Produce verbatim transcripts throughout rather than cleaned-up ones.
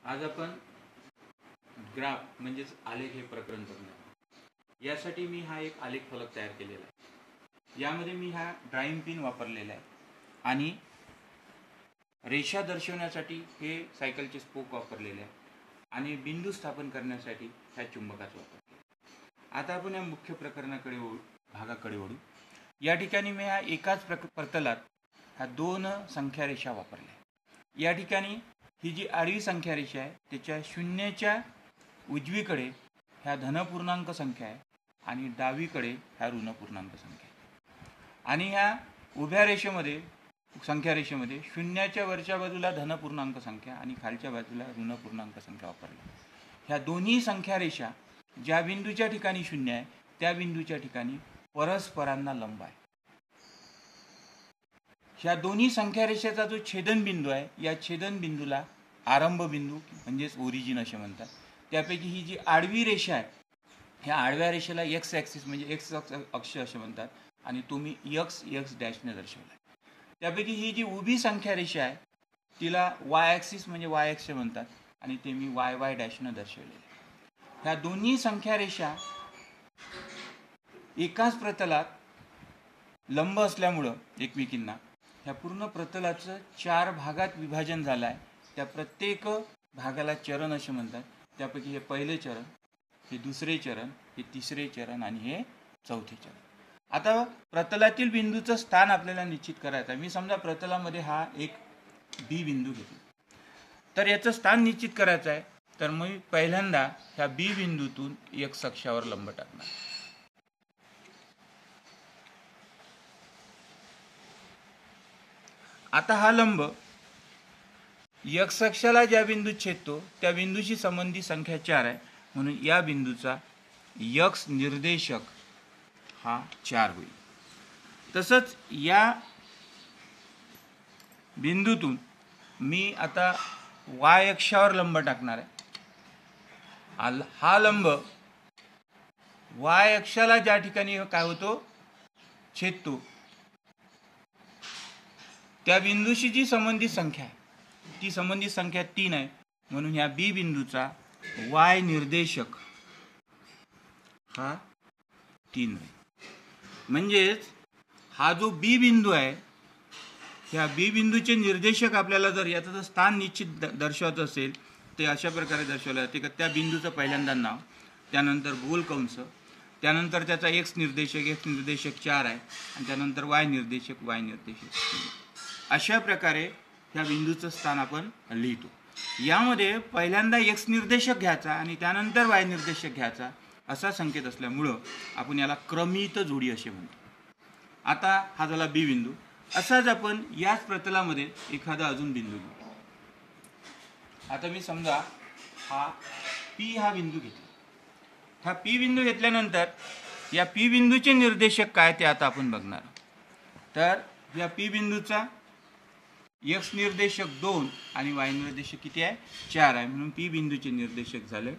आज आपण ग्राफ म्हणजेच आलेख हे प्रकरण बघणार। यासाठी मी हा एक आलेख फलक तयार केलेला आहे। यामध्ये मी हा ड्राइंग पिन वापरलेला आहे आणि रेषा दर्शवण्यासाठी हे सायकलचे स्पोक वापरलेले आहे आणि बिंदू स्थापन करण्यासाठी ह्या चुंबकाचा वापर केला। आता आपण या मुख्य प्रकरणाकडे वळू भागाकडे वळू। या ठिकाणी मी हा एकाच प्रतलात ह्या दोन संख्या रेषा वापरल्या। या ठिकाणी ही जी आडवी संख्या रेषा आहे त्याच्या शून्याच्या उजवीकडे ह्या धनपूर्णांक संख्या आहे आणि डावीकडे ह्या ऋण पूर्णांक संख्या आहे। आणि ह्या उभ्या रेषेमध्ये संख्या रेषेमध्ये शून्याच्या वरच्या बाजूला धनपूर्णांक संख्या आणि खालच्या बाजूला ऋण पूर्णांक संख्या वापरली। ह्या दोन्ही संख्या रेषा ज्या बिंदूच्या ठिकाणी शून्य आहे त्या बिंदूच्या ठिकाणी परस्परांना लंब आहे। ह्या दोन्ही संख्या रेषेचा जो छेदन बिंदू आहे या छेदन बिंदूला आरंभ बिंदू म्हणजेच ओरिजिन असे म्हणतात। त्यापैकी ही जी आडवी रेषा आहे ह्या आडव्या रेषेला एक्स ॲक्सिस म्हणजे एक्स अक्ष असे म्हणतात आणि तो मी एक्स एक्स डॅशने दर्शवला आहे। त्यापैकी ही जी उभी संख्या रेषा आहे तिला वाय ॲक्सिस म्हणजे वाय अक्ष म्हणतात आणि ते मी वाय वाय डॅशने दर्शवलेले आहे। ह्या दोन्ही संख्या रेषा एकाच प्रतलात लंब असल्यामुळं एकमेकींना ह्या पूर्ण प्रतलाचं चार भागात विभाजन झालं आहे। त्या प्रत्येक भागाला चरण असे म्हणतात। त्यापैकी हे पहिले चरण, हे दुसरे चरण, हे तिसरे चरण आणि हे चौथे चरण। आता प्रतलातील बिंदूचं स्थान आपल्याला निश्चित करायचं आहे। मी समजा प्रतलामध्ये हा एक बी बिंदू घेतला तर याचं स्थान निश्चित करायचं आहे तर मी पहिल्यांदा ह्या बी बिंदूतून एक्स अक्षावर लंब टाकणार। आता हा लंब एक्स अक्षाला ज्या बिंदूत छेदतो त्या बिंदूशी संबंधित संख्या चार आहे म्हणून या बिंदूचा एक्स निर्देशक हा चार होईल। तसंच या बिंदूतून मी आता वाय अक्षावर लंब टाकणार आहे। हा लंब वाय अक्षाला ज्या ठिकाणी काय होतो छेदतो त्या बिंदूशी जी संबंधित संख्या आहे ती संबंधित संख्या तीन आहे म्हणून ह्या बी बिंदूचा वाय निर्देशक हा तीन आहे। म्हणजेच हा जो बी बिंदू आहे ह्या बी बिंदूचे निर्देशक आपल्याला जर याचं जर स्थान निश्चित दर्शवायचं असेल ते अशा प्रकारे दर्शवलं जाते की त्या बिंदूचं पहिल्यांदा नाव, त्यानंतर गोल कंस, त्यानंतर त्याचा एक्स निर्देशक एक्स निर्देशक चार आहे आणि त्यानंतर वाय निर्देशक वाय निर्देशक। अशा प्रकारे ह्या बिंदूचं स्थान आपण लिहितो। यामध्ये पहिल्यांदा एक्स निर्देशक घ्यायचा आणि त्यानंतर वाय निर्देशक घ्यायचा असा संकेत असल्यामुळं आपण याला क्रमित जोडी असे म्हणतो। आता हा झाला बी बिंदू। असाच आपण याच प्रतलामध्ये एखादा अजून बिंदू घेऊ। आता मी समजा हा पी हा बिंदू घेतला। हा पी बिंदू घेतल्यानंतर या पी बिंदूचे निर्देशक काय ते आता आपण बघणार। तर या पी बिंदूचा एक्स निर्देशक दोन आणि वाय निर्देशक किती आहे चार आहे म्हणून पी बिंदूचे निर्देशक झाले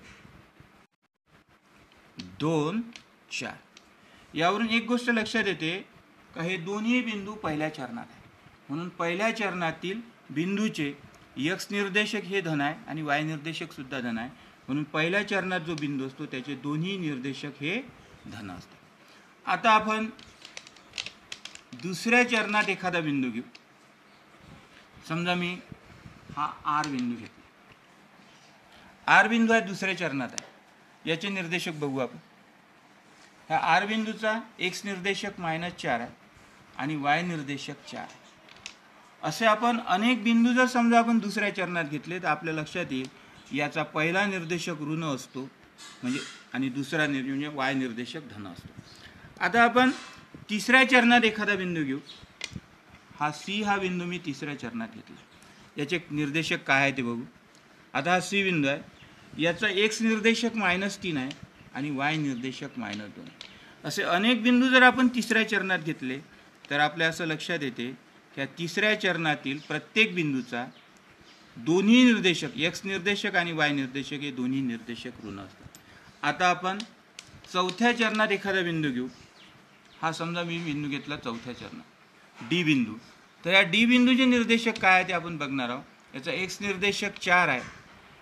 दोन चार। यावरून एक गोष्ट लक्षात येते का हे दोन्ही बिंदू पहिल्या चरणात आहे म्हणून पहिल्या चरणातील बिंदूचे एक्स निर्देशक हे धन आहे आणि वाय निर्देशक सुद्धा धन आहे म्हणून पहिल्या चरणात जो बिंदू असतो त्याचे दोन्ही निर्देशक हे धन असतात। आता आपण दुसऱ्या चरणात एखादा बिंदू घेऊ। समजा मी हा आर बिंदू घेतला। आर बिंदू आहे दुसऱ्या चरणात आहे। याचे निर्देशक बघू आपण। ह्या आर बिंदूचा एक्स निर्देशक मायनस चार आहे आणि वाय निर्देशक चार आहे। असे आपण अनेक बिंदू जर समजा आपण दुसऱ्या चरणात घेतले तर आपल्या लक्षात येईल याचा पहिला निर्देशक ऋण असतो म्हणजे आणि दुसरा निर्देशक म्हणजे वाय निर्देशक धन असतो। आता आपण तिसऱ्या चरणात एखादा बिंदू घेऊ। हा सी हा बिंदू मी तिसऱ्या चरणात घेतला। याचे निर्देशक काय आहे ते बघू। आता हा सी बिंदू आहे याचा एक्स निर्देशक मायनस तीन आहे आणि वाय निर्देशक मायनस दोन आहे। असे अनेक बिंदू जर आपण तिसऱ्या चरणात घेतले तर आपल्या असं लक्षात येते की या तिसऱ्या चरणातील प्रत्येक बिंदूचा दोन्ही निर्देशक एक्स निर्देशक आणि वाय निर्देशक हे दोन्ही निर्देशक ऋण असतात। आता आपण चौथ्या चरणात एखादा बिंदू घेऊ। हा समजा मी बिंदू घेतला चौथ्या चरणात डी बिंदू। तर या डी बिंदूचे निर्देशक काय आहे ते आपण बघणार आहोत। याचा एक्स निर्देशक चार आहे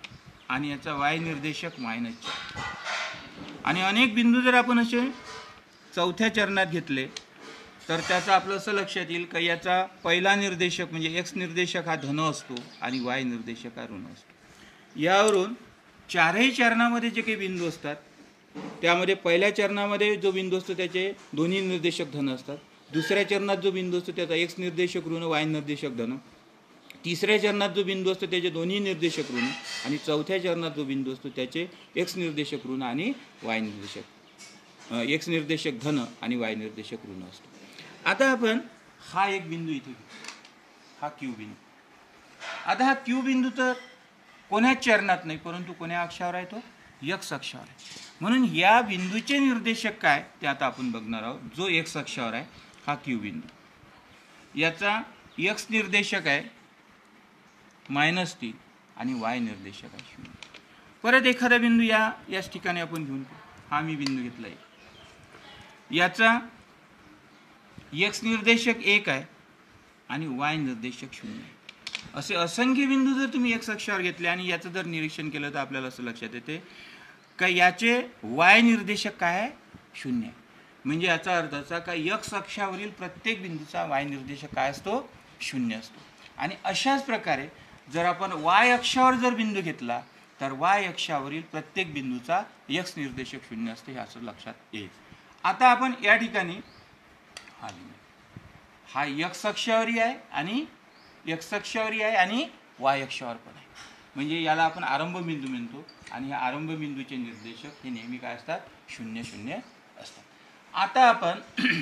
आणि याचा वाय निर्देशक मायनस चार. आणि अनेक बिंदू जर आपण असे चौथ्या चरणात घेतले तर त्याचं आपलं असं लक्षात येईल की याचा पहिला निर्देशक म्हणजे एक्स निर्देशक हा धन असतो आणि वाय निर्देशक हा ऋण असतो. यावरून चारही चरणामध्ये जे काही बिंदू असतात त्यामध्ये पहिल्या चरणामध्ये जो बिंदू असतो त्याचे दोन्ही निर्देशक धन असतात. दुसऱ्या चरणात जो बिंदू असतो त्याचा एक्स निर्देशक ऋण वाय निर्देशक धन. तिसऱ्या चरणात जो बिंदू असतो त्याचे दोन्ही निर्देशक ऋण आणि चौथ्या चरणात जो बिंदू असतो त्याचे एक्स निर्देशक ऋण आणि वाय निर्देशक एक्स निर्देशक धन आणि वाय निर्देशक ऋण असतो. आता आपण हा एक बिंदू इथे घेऊ, हा क्यू बिंदू. आता हा क्यू बिंदू तर कोण्याच चरणात नाही परंतु कोण्या अक्षावर आहे, तो एक्स अक्षावर आहे. म्हणून या बिंदूचे निर्देशक काय ते आता आपण बघणार आहोत. जो एक्स अक्षावर आहे हा क्यू बिंदू, याचा एक्स निर्देशक आहे मायनस तीन आणि वाय निर्देशक आहे शून्य. परत एखादा बिंदू या याच ठिकाणी आपण घेऊन हा मी बिंदू घेतला आहे, याचा एक्स निर्देशक एक आहे आणि वाय निर्देशक शून्य आहे. असे असंख्य बिंदू जर तुम्ही एक्स अक्षावर घेतले आणि याचं जर निरीक्षण केलं तर आपल्याला असं लक्षात येते का याचे वाय निर्देशक काय आहे, शून्य आहे. म्हणजे याचा अर्थ असा का एक्स अक्षावरील प्रत्येक बिंदूचा वाय निर्देशक काय असतो, शून्य असतो. आणि अशाच प्रकारे जर आपण वाय अक्षावर जर बिंदू घेतला तर वाय अक्षावरील प्रत्येक बिंदूचा एक्स निर्देशक शून्य असते, हे असं लक्षात येईल. आता आपण या ठिकाणी हा बिंदू हा एक्स अक्षावरी आहे आणि एक्स अक्षावरी आहे आणि वाय अक्षावर पण आहे. म्हणजे याला आपण आरंभ बिंदू म्हणतो आणि या आरंभ बिंदूचे निर्देशक हे नेहमी काय असतात, शून्य शून्य असतात. आता आपण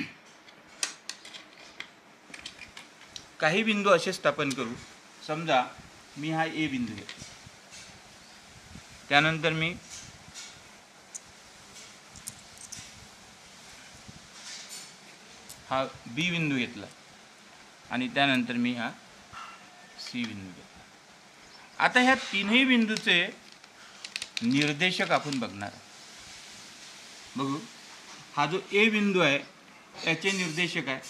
काही बिंदू असे स्थापन करू. समजा मी हा ए बिंदू घेतो, त्यानंतर मी हा बी बिंदू घेतला आणि त्यानंतर मी हा सी बिंदू घेतला. आता ह्या तीनही बिंदूचे निर्देशक आपण बघणार आहोत. बघू, हा जो ए बिंदू आहे त्याचे निर्देशक आहे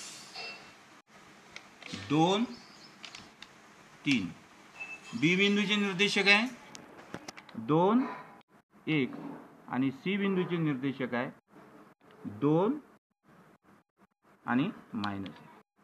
दोन तीन. बी बिंदूचे निर्देशक आहे दोन एक आणि सी बिंदूचे निर्देशक आहे दोन आणि मायनस.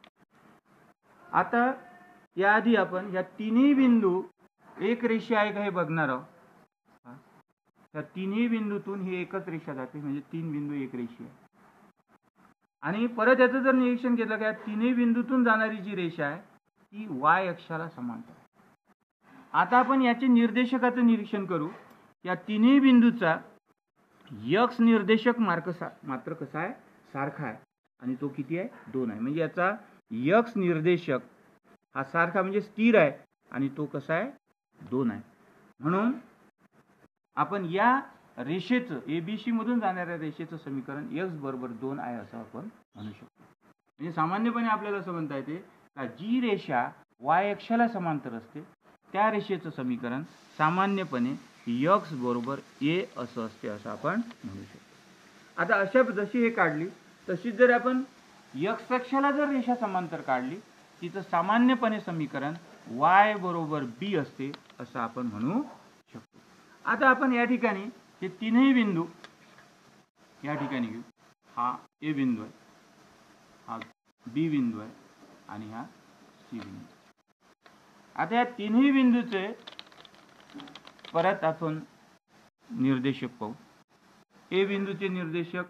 आता याआधी आपण या तिन्ही बिंदू एक रेषा आहे का हे बघणार आहोत. या तिन्ही बिंदूतून ही एकच रेषा जाते म्हणजे तीन बिंदू एक रेषा आहे. आणि परत याचं जर निरीक्षण केलं का तिन्ही बिंदूतून जाणारी जी रेषा आहे ती वाय अक्षाला समांतर आहे. आता आपण याचे निर्देशकाचं निरीक्षण करू. या तिन्ही बिंदूचा एक्स निर्देशक मार्ग मात्र कसा आहे, सारखा आहे आणि तो किती आहे, दोन आहे. म्हणजे याचा एक्स निर्देशक हा सारखा म्हणजे स्थिर आहे आणि तो कसा आहे, दोन आहे. म्हणून आपण या रेषेचं एबीसी मधून जाणाऱ्या रेषेचं समीकरण एक्स बरोबर दोन आहे असं आपण म्हणू शकतो. म्हणजे सामान्यपणे आपल्याला असं म्हणता येते का जी रेषा वाय अक्षाला समांतर असते त्या रेषेचं समीकरण सामान्यपणे एक्स बरोबर ए असं असते असं आपण म्हणू शकतो. आता अशा जशी हे काढली तशीच जर आपण एक्स अक्षाला जर रेषा समांतर काढली तिचं सामान्यपणे समीकरण वाय बरोबर बी असते असं आपण म्हणू शकतो. आता आपण या ठिकाणी हे तीनही बिंदू या ठिकाणी घेऊ. हा ए बिंदू आहे, हा बी बिंदू आहे आणि हा सी बिंदू. आता या तीनही बिंदूचे परत आपण निर्देशक पाहू. ए बिंदूचे निर्देशक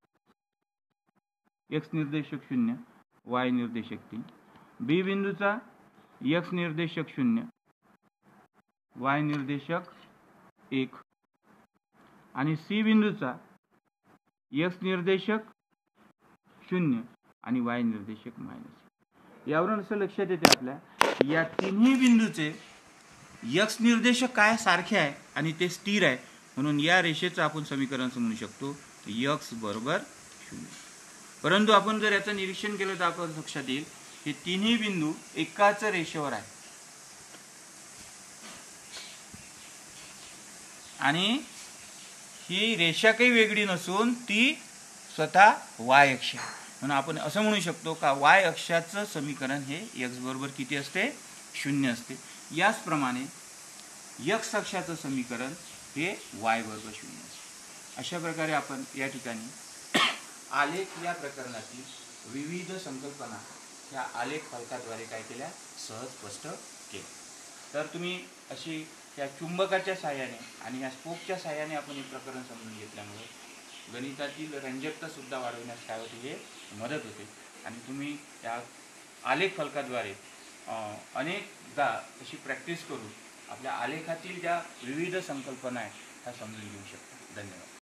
एक्स निर्देशक शून्य वाय निर्देशक तीन. बी बिंदूचा एक्स निर्देशक शून्य वाय निर्देशक एक आणि सी बिंदूचा एक्स निर्देशक शून्य आणि वाय निर्देशक मायनस. यावरून असं लक्षात येते आपल्या या तिन्ही बिंदूचे एक्स निर्देशक काय सारखे आहे आणि ते स्थिर आहे. म्हणून या रेषेचं आपण समीकरण समजू शकतो एक्स बरोबर शून्य. परंतु आपण जर याचं निरीक्षण केलं तर आपण लक्षात येईल हे तिन्ही बिंदू एकाच रेषेवर आहे आणि ही रेषा काही वेगळी नसून ती स्वतः वाय अक्ष आहे. म्हणून आपण असं म्हणू शकतो का वाय अक्षाचं समीकरण हे एक्स बरोबर किती असते, शून्य असते. याचप्रमाणे एक्स अक्षाचं समीकरण हे वाय वर्ग शून्य. अशा प्रकारे आपण या ठिकाणी आलेख या प्रकरणातील विविध संकल्पना या आलेख फलकाद्वारे काय केल्या, सहज स्पष्ट केल्या. तर तुम्ही अशी त्या चुंबकाच्या साहाय्याने आणि या स्पोकच्या साहाय्याने आपण हे प्रकरण समजून घेतल्यामुळे गणितातील रंजकता सुद्धा वाढवण्यास काय होते, हे मदत होते. आणि तुम्ही त्या आलेख फलकाद्वारे अनेकदा अशी प्रॅक्टिस करून आपल्या आलेखातील ज्या विविध संकल्पना आहेत त्या समजून घेऊ शकता. धन्यवाद.